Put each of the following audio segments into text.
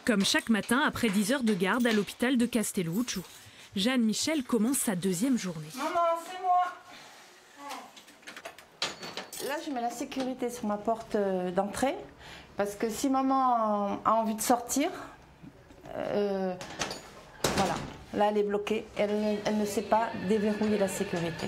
Comme chaque matin, après 10 heures de garde à l'hôpital de Castelluccio, Jeanne Michel commence sa deuxième journée. Maman, c'est moi. Là, je mets la sécurité sur ma porte d'entrée, parce que si maman a envie de sortir, voilà, là elle est bloquée, elle ne sait pas déverrouiller la sécurité.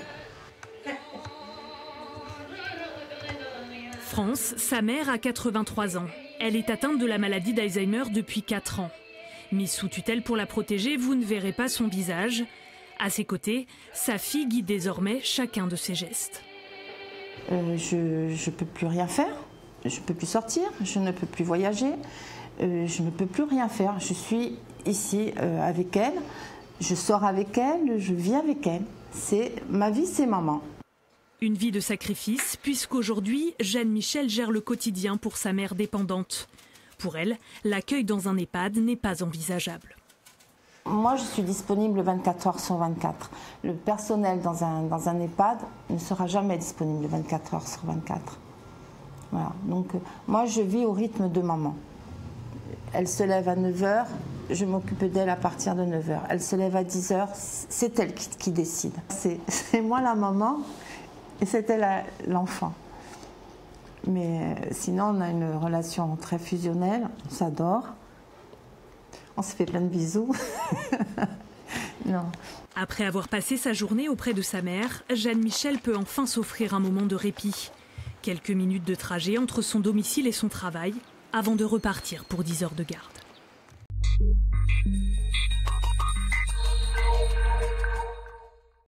France, sa mère, a 83 ans. Elle est atteinte de la maladie d'Alzheimer depuis 4 ans. Mise sous tutelle pour la protéger, vous ne verrez pas son visage. À ses côtés, sa fille guide désormais chacun de ses gestes. Je ne peux plus rien faire, je ne peux plus sortir, je ne peux plus voyager, je ne peux plus rien faire. Je suis ici avec elle, je sors avec elle, je vis avec elle. Ma vie, c'est maman. Une vie de sacrifice, puisqu'aujourd'hui, Jeanne Michel gère le quotidien pour sa mère dépendante. Pour elle, l'accueil dans un EHPAD n'est pas envisageable. Moi, je suis disponible 24 heures sur 24. Le personnel dans un EHPAD ne sera jamais disponible 24 heures sur 24. Voilà. Donc, moi, je vis au rythme de maman. Elle se lève à 9 h, je m'occupe d'elle à partir de 9 h. Elle se lève à 10 h, c'est elle qui décide. C'est moi la maman et c'est elle l'enfant. Mais sinon, on a une relation très fusionnelle, on s'adore. On se fait plein de bisous. Non. Après avoir passé sa journée auprès de sa mère, Jeanne Michel peut enfin s'offrir un moment de répit. Quelques minutes de trajet entre son domicile et son travail, avant de repartir pour 10 heures de garde.